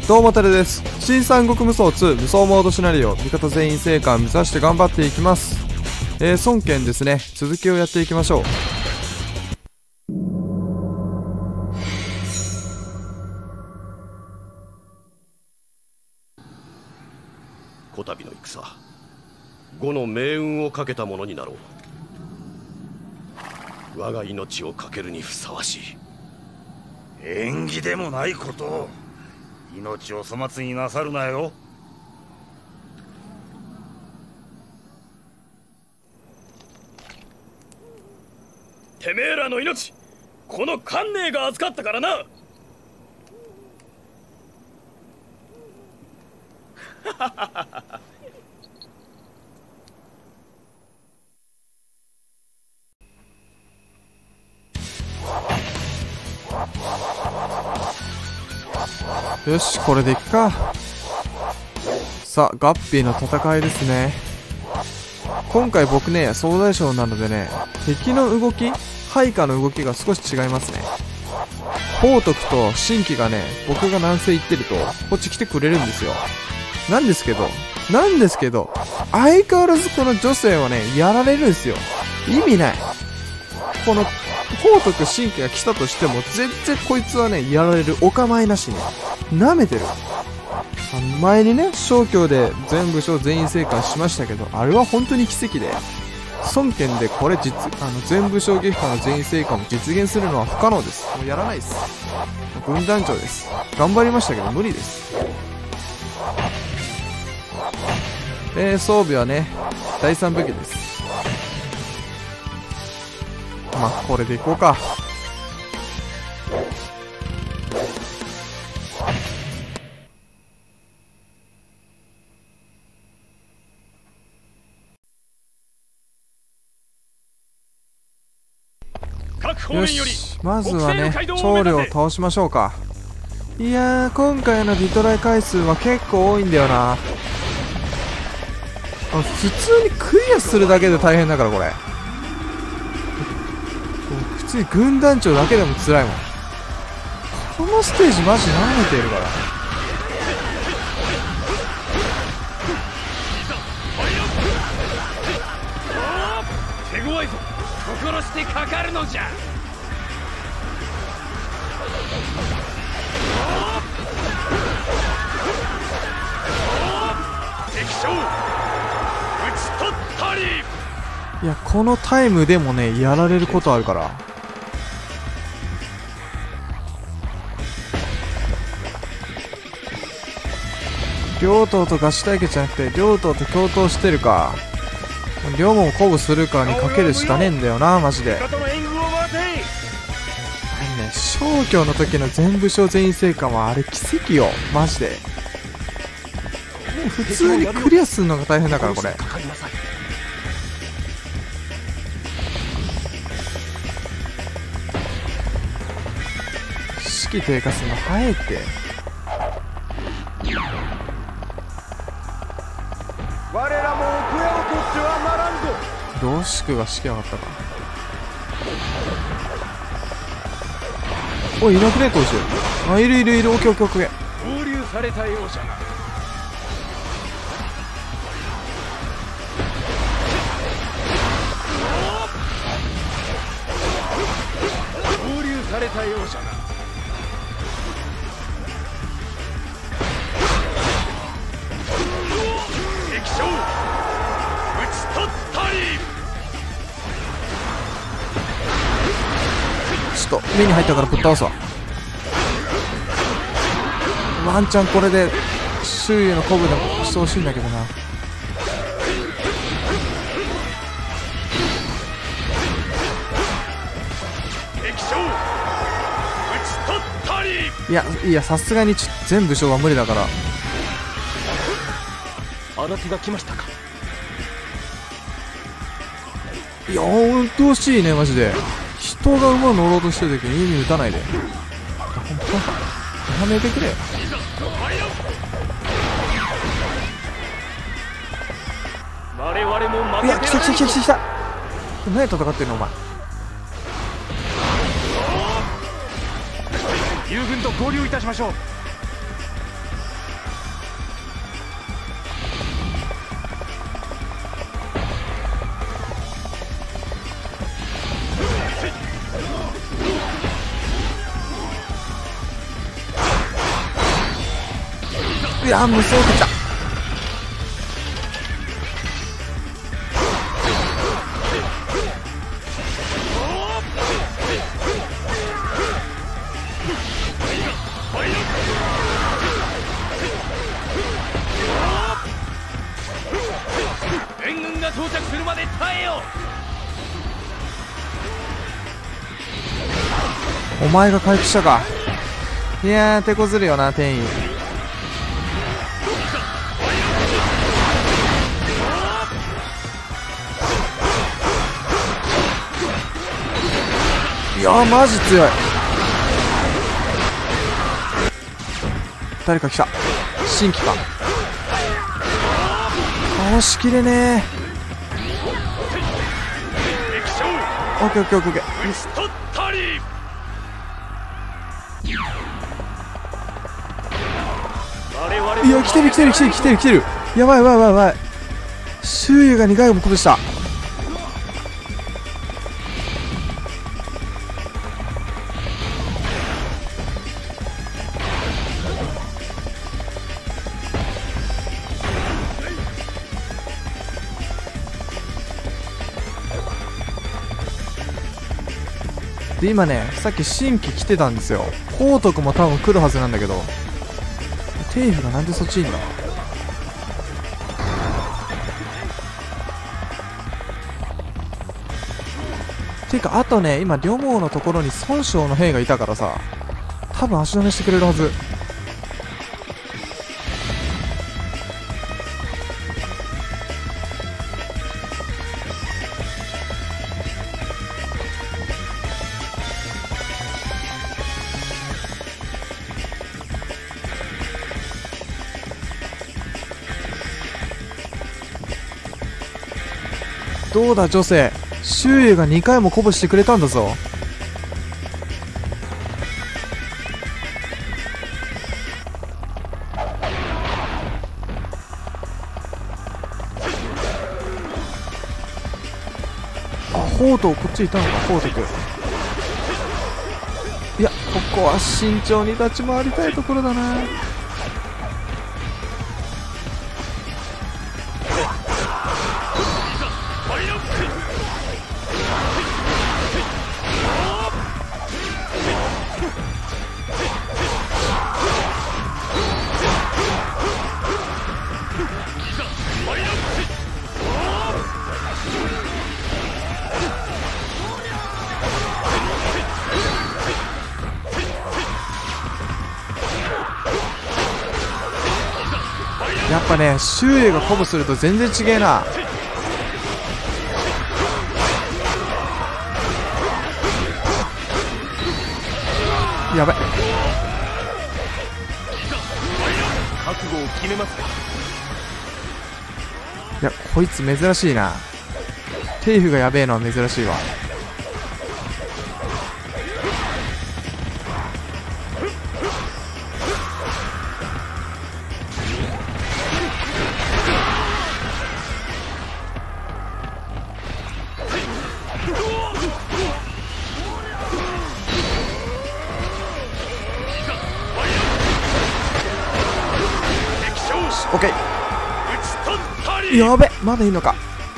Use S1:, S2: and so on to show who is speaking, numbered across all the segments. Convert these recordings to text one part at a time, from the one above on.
S1: どうもタレです。新三国無双2無双モードシナリオ、味方全員生還目指して頑張っていきます。孫権ですね。続きをやっていきましょう。
S2: こたびの戦、呉の命運をかけたものになろう。我が命をかけるにふさわしい。
S3: 縁起でもないことを。命を粗末になさるなよ。
S4: てめえらの命、この観念が預かったからな。
S1: よし、これでいくか。さあ、ガッピーの戦いですね。今回僕ね、総大将なのでね、敵の動き、配下の動きが少し違いますね。宝徳と新規がね、僕が南西行ってると、こっち来てくれるんですよ。なんですけど、相変わらずこの女性はね、やられるんですよ。意味ない。この、宝徳新規が来たとしても、全然こいつはね、やられる。お構いなしに。舐めてる。前にね、正教で全武将全員生還しましたけど、あれは本当に奇跡で、孫権でこれ全武将撃破の全員生還も実現するのは不可能です。もうやらないです。軍団長です。頑張りましたけど無理です。装備はね、第3武器です。まあ、これでいこうか。よし、まずはね、長領を倒しましょうか。いやー、今回のリトライ回数は結構多いんだよな。普通にクリアするだけで大変だから、これ。普通に軍団長だけでも辛いもん。このステージマジ舐めてるから。
S4: 手強いぞ。心してかかるのじゃ。敵将討ち取ったり。
S1: いや、このタイムでもね、やられることあるから。両党と合手対決じゃなくて、両党と共闘してるか。両も鼓舞するかにかけるしかねえんだよな、マジで。正教の時の全武将全員生還はあれ奇跡よ、マジで。もう普通にクリアするのが大変だから、これ。士気低下するの早いって。
S3: 我らも奥屋を取ってはならんぞ。
S1: 同宿が士気上がったか。おい、いなくねえ、投手。あ、いる、オッケーオッケーオッケー。
S4: 合流された容赦が。合流された容赦が。敵将討ち取ったり。
S1: ちょっと目に入ったからぶっ倒すわ。ワンチャンこれで周囲への鼓舞でもしてほしいんだけどな。
S4: 敵将討ち取ったり。
S1: いや、さすがに全武将は無理だから。
S4: あなたが来ましたか。
S1: いや、ほんと惜しいね、マジで。人が馬乗ろうとしてる時に意味打たないで。やめてくれよ。
S4: 我々も負け
S1: いや、来た。何戦ってんのお前。
S4: 友軍と合流いたしましょう。
S1: いや無双来た。
S4: 援軍が到着するまで耐えよ。
S1: お前が回復したか。いやー手こずるよな天意。いやーマジ強い。誰か来た。新規か。倒しきれねえ。オッケーオッケーオッケーオッケー。いや来てる来てる来てる来てる来てる。やばいやばいやばいやばい。周囲が2回も鼓舞した。で今ねさっき新規来てたんですよ。宝徳も多分来るはずなんだけど、テイフがなんでそっちいんだ。てかあとね今両毛のところに孫将の兵がいたからさ、多分足止めしてくれるはず。どうだ女性、周囲が2回も鼓舞してくれたんだぞ。あ宝徳こっちいたのか。宝徳いやここは慎重に立ち回りたいところだな。やっぱね周囲が鼓舞すると全然違えな。やばい。
S4: 覚悟を決めますか。
S1: いやこいつ珍しいな。テイフがやべえのは珍しいわ。オッケー。やべまだいいのか。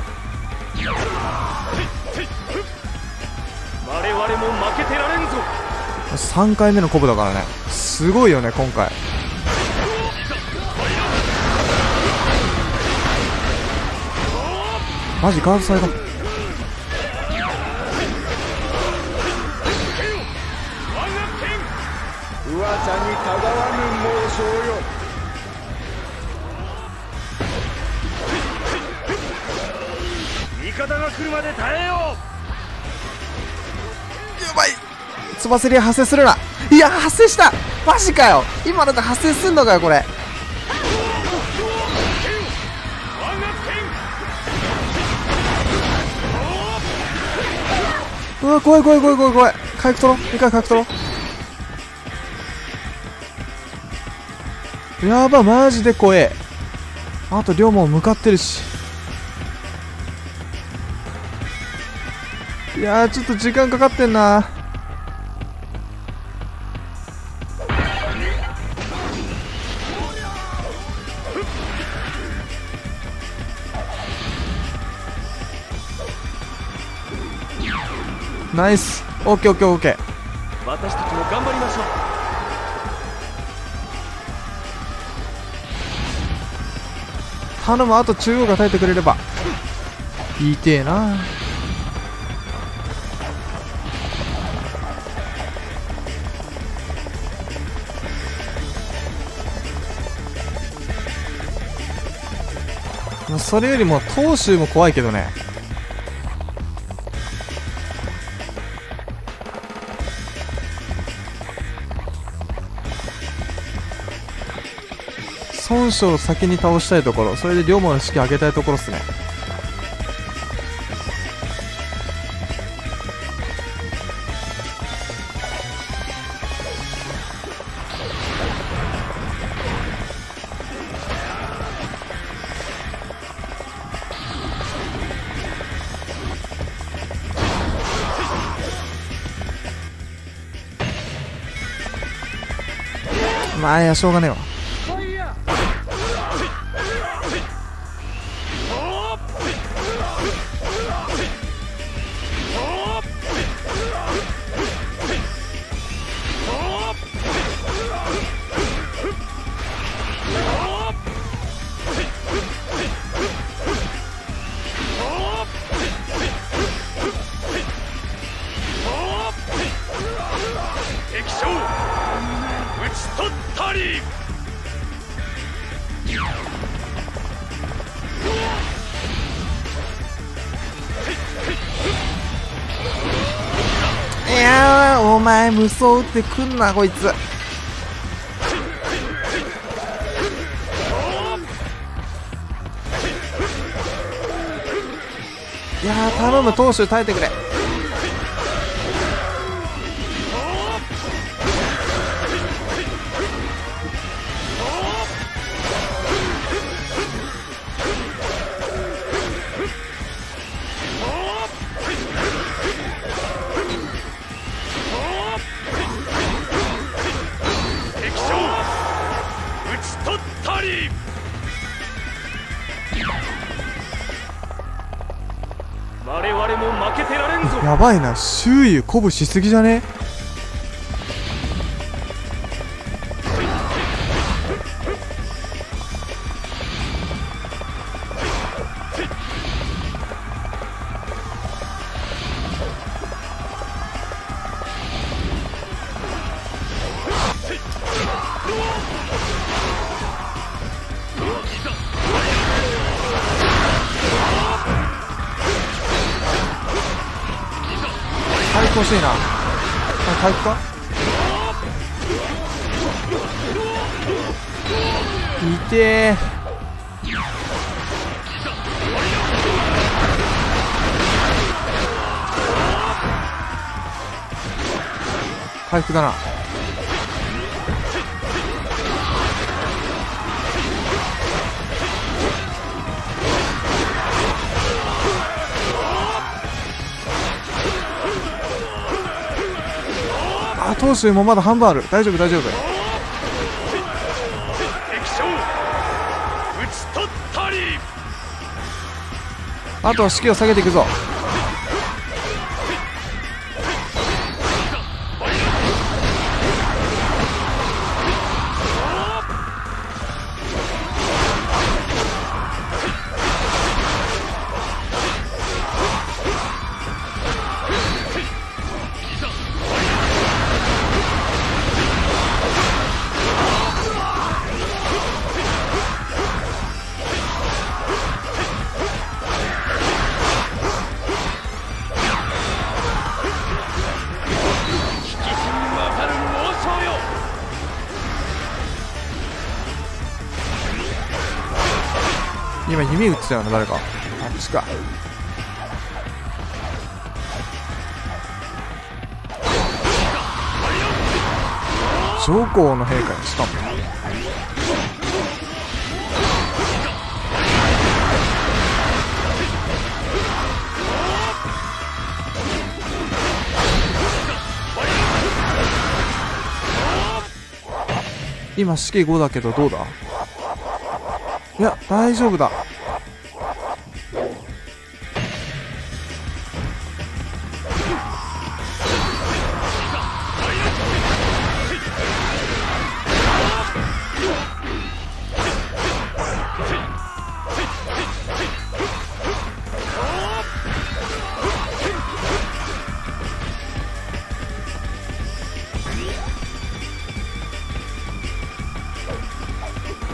S4: 我々も負けてられんぞ。
S1: 3回目の鼓舞だからね。すごいよね今回。マジガードされた。
S3: 噂にたがわぬ猛将よ。味方が来るまで耐えよう。
S1: やばい。つばせりは発生するな。いや発生した。マジかよ。今ので発生すんのかよこれ。うわ怖い怖い怖い怖い怖い。回復取ろう。一回回復取ろう。やばマジで怖え。あと龍も向かってるし。いやーちょっと時間かかってんな。 ナイス。オッケーオッケーオッケー。
S4: 私たちも頑張りましょう。
S1: 頼む、あと中央が耐えてくれれば。言いてえな。それよりも東州も怖いけどね。孫将を先に倒したいところ、それで龍馬の士気上げたいところっすね。まあいや、しょうがねえわ。
S4: 敵将討ち取ったり。
S1: いやー、お前無双打ってくんなこいつ。いやー、頼む、投手耐えてくれ。
S4: 我々も負けてられんぞ。
S1: やばいな、周囲鼓舞しすぎじゃね？欲しいな。回復か？いてー。回復だな。あ、投手もまだ半分ある。大丈夫大丈夫。
S4: 敵将討ち取ったり。
S1: あとは士気を下げていくぞ。今弓撃ってたよな、誰か。あっちか。上皇の陛下にしかも。今士気5だけどどうだ？いや、大丈夫だ。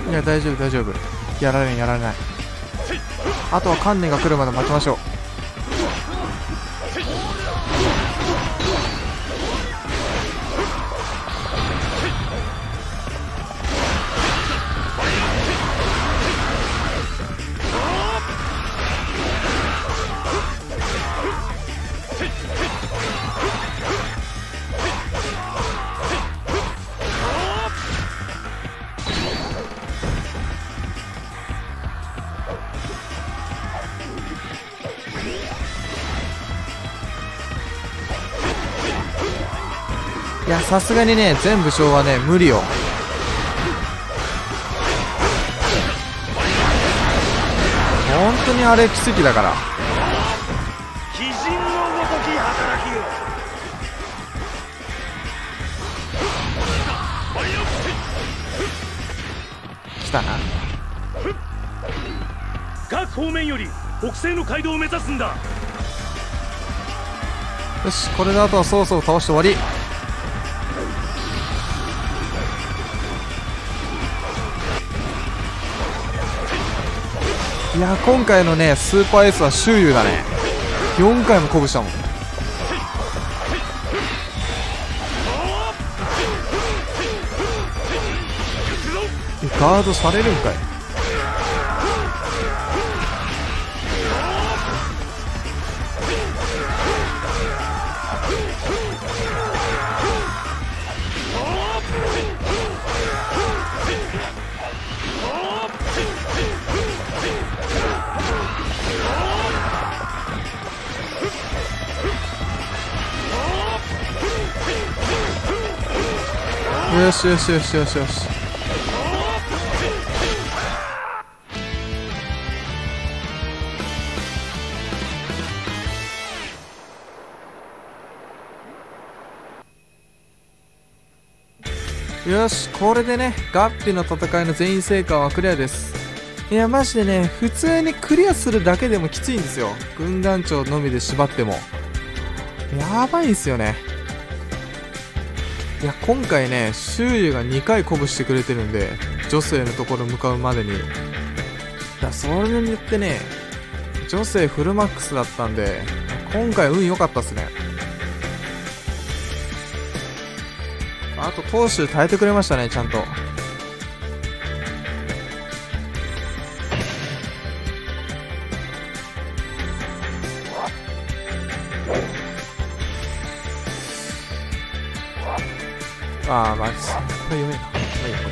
S1: いや、大丈夫大丈夫。やられないやられない。あとは観念が来るまで待ちましょう。いや、さすがにね、全部将はね、無理よ。本当にあれ奇跡だから。
S3: 鬼人のごとき働きよ。
S1: 来たな。
S4: 各方面より北西の街道を目指すんだ。
S1: よし、これであとはそろそろ倒して終わり。いや、今回のねスーパーエースは周遊だね。4回も鼓舞したもん。ガードされるんかい。よしよしよしよしよし。よし、これでねガッピの戦いの全員生還はクリアです。いやマジでね、普通にクリアするだけでもきついんですよ。軍団長のみで縛ってもやばいんすよね。いや、今回ね周遊が2回鼓舞してくれてるんで、女性のところ向かうまでに。それによってね女性フルマックスだったんで、今回運良かったっすね。あと投手耐えてくれましたね、ちゃんと。ああ、まあ、これ読めな。まあいいや、こ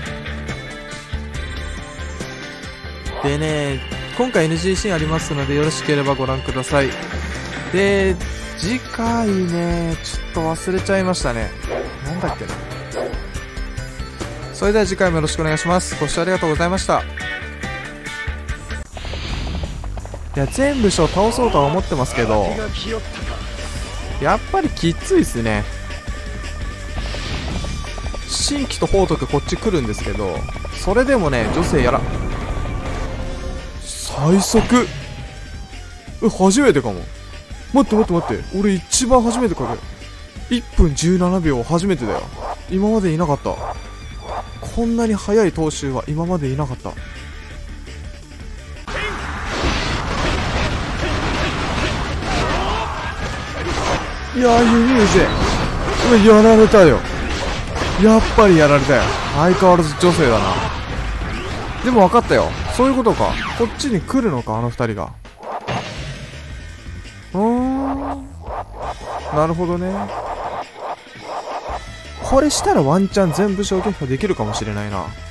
S1: れ。でね、今回 NG シーンありますので、よろしければご覧ください。で、次回ね、ちょっと忘れちゃいましたね。なんだっけな。それでは次回もよろしくお願いします。ご視聴ありがとうございました。いや、全部将倒そうとは思ってますけど、やっぱりきついっすね。新規と宝徳こっち来るんですけど、それでもね女性やら最速。初めてかも。待って待って待って、俺一番初めてかける。1分17秒初めてだよ。今までいなかった。こんなに速い投手は今までいなかった。いやー、ユニーゼやられたよ。やっぱりやられたよ。相変わらず女性だな。でも分かったよ、そういうことか。こっちに来るのか、あの二人が。なるほどね。これしたらワンチャン全部消撃破できるかもしれないな。